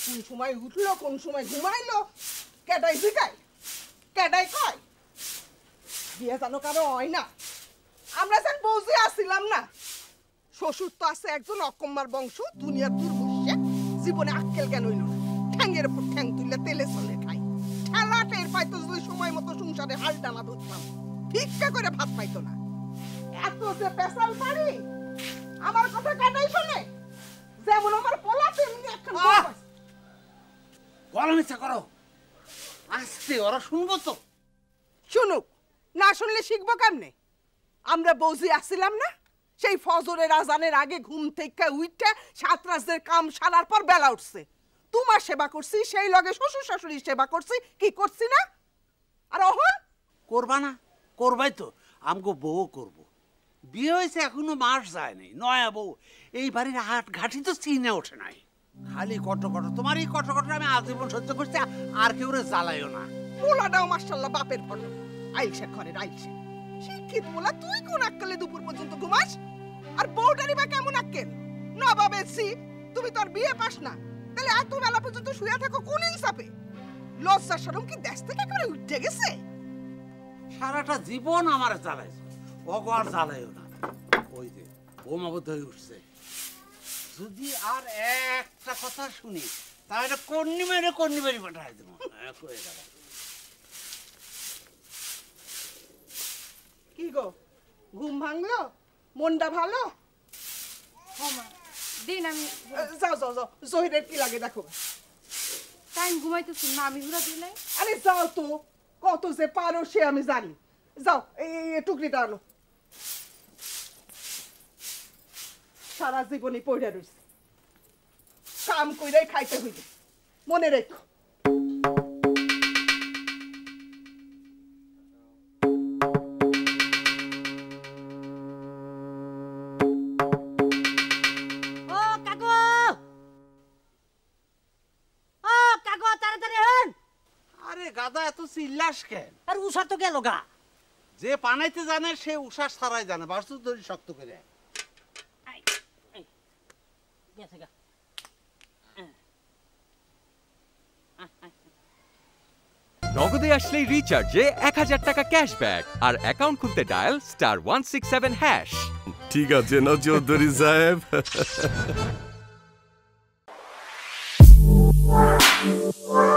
কোন সময় উঠলো কোন সময় ঘুমাইলো কেডাই জিগায় কেডাই কয় বিয়ে জানো কারো হয় না আমরা যেন বউজি আসছিলাম না শ্বশুর তো আছে একজন অকম্মার বংশ দুনিয়ার দুর্বশ্যে জীবনে আক্কেল জ্ঞান হইল না ঠ্যাঙ্গের উপর ঠ্যাং তুললে তেলে চলে খাই ঠেলা টের পাইতো যদি সময় মতো সংসারে হাল ডালা ধরতাম ভিক্ষা করে ভাত পাইতো না এত যে পেশাল পারি আমার কথা কাটাই শোনে যেমন আমার পোলা তেমনি একখান গরম ইচ্ছা করো আস্তে ওরা শুনবো তো শুনুক না শুনলে শিখবো কেমনে আমরা বউজি আসছিলাম না সেই ফজরের আজানের আগে ঘুম থেকে উঠে সাত রাজদের কাম সারার পর বেলা উঠছে তোমার সেবা করছি সেই লগে শ্বশুর শাশুড়ির সেবা করছি কি করছি না আর অহন করবা না করবাই তো আমগো বউ করবো বিয়ে হয়েছে এখনো মাস যায় নাই নয়া বউ এই বাড়ির হাট ঘাটি তো চিনে ওঠে নাই খালি কটকট তোমার এই কটকট আমি আজীবন সহ্য করছি আর কেউ জ্বালাইও না পোলাটাও মাশাআল্লাহ বাপের ফটো আইলসা ঘরে আইলসা শিক্ষিত পোলা তুই কোন আক্কেলে দুপুর পর্যন্ত ঘুমাস আর বউটারি বা কেমন আক্কেল নবাবের সি তুমি তোর বিয়ে পাস না তাহলে এত বেলা পর্যন্ত শুয়ে থাকো কোন ইনসাফে লজ্জা শরম কি দেশ থেকে একেবারে উঠে গেছে সারাটা জীবন আমার জ্বালাইছে ওগো আর জ্বালাইও না ওই যে বোমাবদ্ধ হয়ে উঠছে যদি আর একটা কথা শুনি তাহলে কন্নি মেরে পাঠাই দেবো কি গো ঘুম ভাঙলো মনটা ভালো দিন আমি যাও যাও যাও জহিরের কি লাগে দেখো টাইম ঘুমাইতেছি মা আমি ঘুরা দিলে আরে যাও তো কত যে পারো সে আমি জানি যাও এই টুকরিটা আনো সারা জীবনই পড়ে রয়েছে কাম কইরাই খাইতে হইবে মনে রেখো গাদা এত চিল্লাস কেন আর উষা তো গেল গা যে পানাইতে জানে সে উষা ছাড়াই জানে বাস্তু ধরে শক্ত করে নগদে আসলেই রিচার্জে 1000 টাকা ক্যাশব্যাক আর অ্যাকাউন্ট খুলতে ডায়াল *167#। ঠিক আছে না চৌধুরী সাহেব